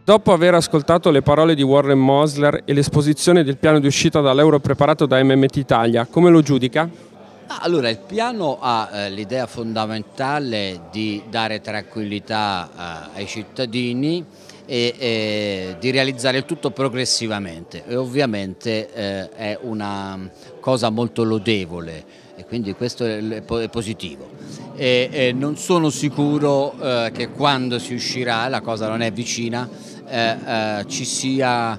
Dopo aver ascoltato le parole di Warren Mosler e l'esposizione del piano di uscita dall'euro preparato da MMT Italia, come lo giudica? Allora, il piano ha l'idea fondamentale di dare tranquillità ai cittadini e di realizzare il tutto progressivamente e ovviamente è una cosa molto lodevole e quindi questo è positivo. Non sono sicuro che quando si uscirà, la cosa non è vicina, ci sia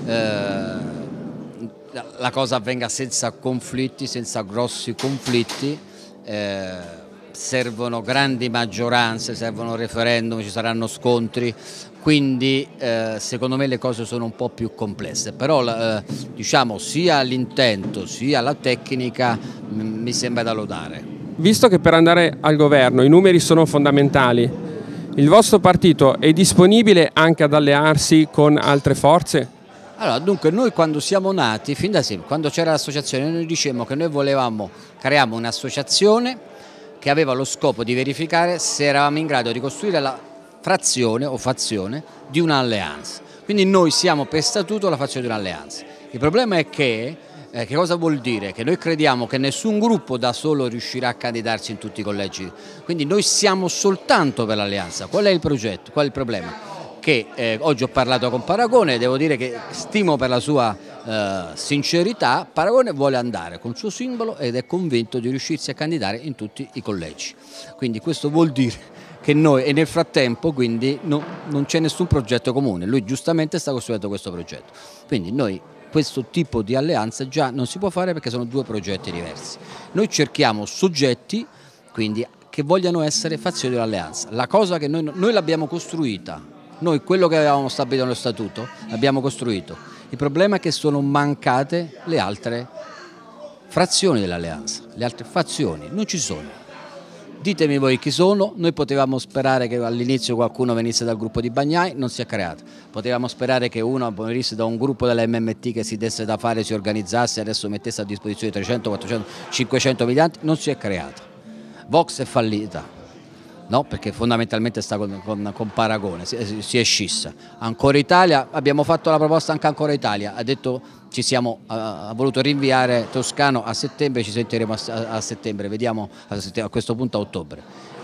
la cosa avvenga senza conflitti, senza grossi conflitti. Servono grandi maggioranze, servono referendum, ci saranno scontri, quindi secondo me le cose sono un po' più complesse, però diciamo sia l'intento sia la tecnica mi sembra da lodare. Visto che per andare al governo i numeri sono fondamentali, il vostro partito è disponibile anche ad allearsi con altre forze? Allora, dunque noi quando siamo nati, fin da sempre, quando c'era l'associazione, noi dicevamo che noi volevamo creare un'associazione che aveva lo scopo di verificare se eravamo in grado di costruire la frazione o fazione di un'alleanza. Quindi noi siamo per statuto la fazione di un'alleanza. Il problema è che cosa vuol dire? Che noi crediamo che nessun gruppo da solo riuscirà a candidarsi in tutti i collegi, quindi noi siamo soltanto per l'alleanza. Qual è il progetto? Qual è il problema? Che oggi ho parlato con Paragone, devo dire che stimo per la sua sincerità. Paragone vuole andare col suo simbolo ed è convinto di riuscirsi a candidare in tutti i collegi, quindi questo vuol dire che noi, e nel frattempo quindi non c'è nessun progetto comune, lui giustamente sta costruendo questo progetto, quindi noi questo tipo di alleanza già non si può fare perché sono due progetti diversi. Noi cerchiamo soggetti quindi che vogliano essere fazioni dell'alleanza, la cosa che noi l'abbiamo costruita, noi quello che avevamo stabilito nello statuto l'abbiamo costruito, il problema è che sono mancate le altre frazioni dell'alleanza, le altre fazioni non ci sono. Ditemi voi chi sono, noi potevamo sperare che all'inizio qualcuno venisse dal gruppo di Bagnai, non si è creato. Potevamo sperare che uno venisse da un gruppo della MMT che si desse da fare, si organizzasse e adesso mettesse a disposizione 300, 400, 500 miliardi, non si è creato. Vox è fallita, no? Perché fondamentalmente sta con Paragone, si è scissa. Ancora Italia, abbiamo fatto la proposta anche Ancora Italia, ha detto ha voluto rinviare Toscano a settembre, ci sentiremo a settembre, vediamo a questo punto a ottobre.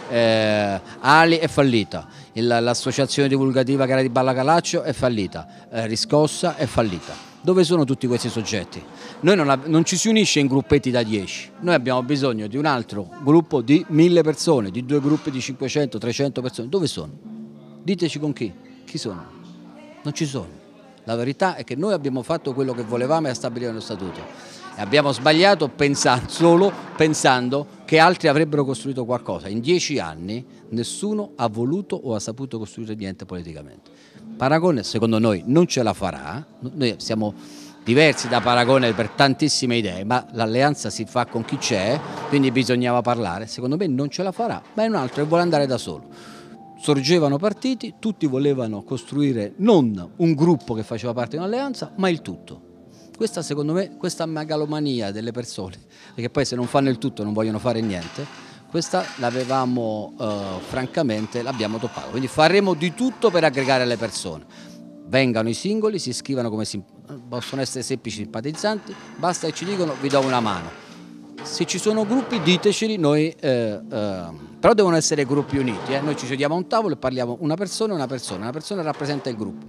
Ali è fallita, l'associazione divulgativa che era di Balla Calaccio è fallita, Riscossa è fallita. Dove sono tutti questi soggetti? Noi non ci si unisce in gruppetti da 10, noi abbiamo bisogno di un altro gruppo di 1000 persone, di due gruppi di 500, 300 persone. Dove sono? Diteci con chi? Chi sono? Non ci sono. La verità è che noi abbiamo fatto quello che volevamo e stabilire nello statuto e abbiamo sbagliato solo pensando che altri avrebbero costruito qualcosa. In 10 anni nessuno ha voluto o ha saputo costruire niente politicamente. Paragone secondo noi non ce la farà, noi siamo diversi da Paragone per tantissime idee, ma l'alleanza si fa con chi c'è, quindi bisognava parlare, secondo me non ce la farà, ma è un altro che vuole andare da solo. Sorgevano partiti, tutti volevano costruire non un gruppo che faceva parte di un'alleanza, ma il tutto. Questa secondo me, questa megalomania delle persone, perché poi se non fanno il tutto non vogliono fare niente, questa l'avevamo francamente, l'abbiamo toppato. Quindi faremo di tutto per aggregare le persone. Vengano i singoli, si iscrivano come possono essere semplici simpatizzanti, basta che ci dicono vi do una mano. Se ci sono gruppi diteceli, noi, però devono essere gruppi uniti, noi ci sediamo a un tavolo e parliamo una persona rappresenta il gruppo,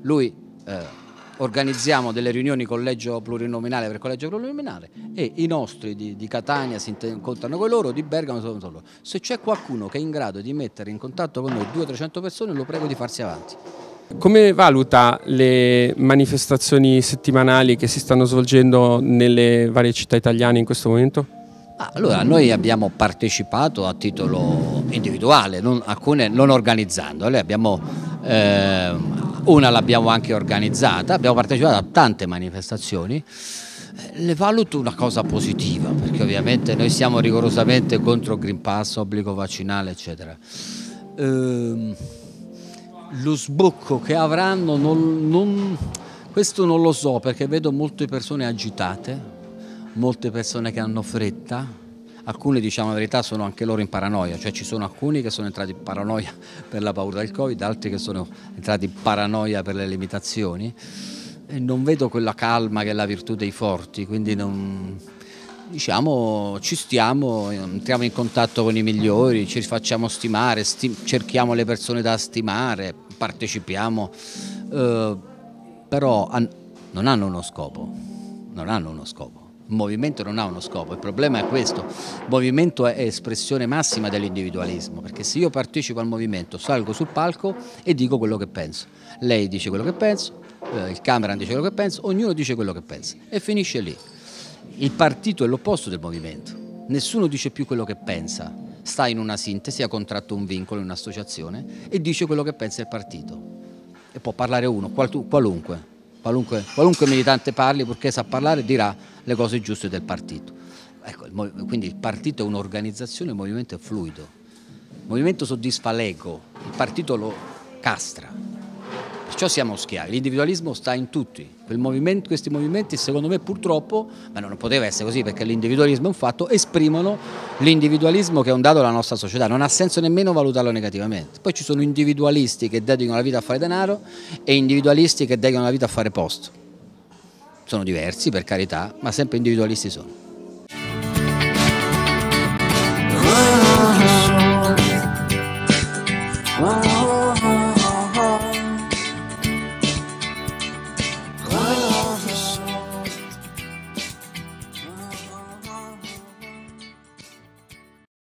organizziamo delle riunioni collegio plurinominale per collegio plurinominale e i nostri di Catania si incontrano con loro, di Bergamo sono loro. Se c'è qualcuno che è in grado di mettere in contatto con noi 200-300 persone lo prego di farsi avanti. Come valuta le manifestazioni settimanali che si stanno svolgendo nelle varie città italiane in questo momento? Allora, noi abbiamo partecipato a titolo individuale, alcune non organizzando, una l'abbiamo anche organizzata, abbiamo partecipato a tante manifestazioni, le valuto una cosa positiva, perché ovviamente noi siamo rigorosamente contro Green Pass, obbligo vaccinale, eccetera. Lo sbocco che avranno questo non lo so, perché vedo molte persone agitate, molte persone che hanno fretta, alcuni, diciamo la verità, sono anche loro in paranoia, cioè ci sono alcuni che sono entrati in paranoia per la paura del Covid, altri che sono entrati in paranoia per le limitazioni, e non vedo quella calma che è la virtù dei forti, quindi non, diciamo, ci stiamo, entriamo in contatto con i migliori, ci facciamo stimare, cerchiamo le persone da stimare, partecipiamo, però non hanno uno scopo, non hanno uno scopo. Il movimento non ha uno scopo, il problema è questo: il movimento è espressione massima dell'individualismo, perché se io partecipo al movimento, salgo sul palco e dico quello che penso, lei dice quello che penso, il Cameron dice quello che pensa, ognuno dice quello che pensa e finisce lì. Il partito è l'opposto del movimento, nessuno dice più quello che pensa, sta in una sintesi, ha contratto un vincolo in un'associazione e dice quello che pensa il partito, e può parlare uno, qualunque militante parli, purché sa parlare dirà le cose giuste del partito. Ecco, quindi il partito è un'organizzazione, il movimento è fluido, il movimento soddisfa l'ego, il partito lo castra. Perciò siamo schiavi, l'individualismo sta in tutti, questi movimenti secondo me purtroppo, ma non poteva essere così perché l'individualismo è un fatto, esprimono l'individualismo che è un dato della nostra società, non ha senso nemmeno valutarlo negativamente. Poi ci sono individualisti che dedicano la vita a fare denaro e individualisti che dedicano la vita a fare posto, sono diversi per carità, ma sempre individualisti sono.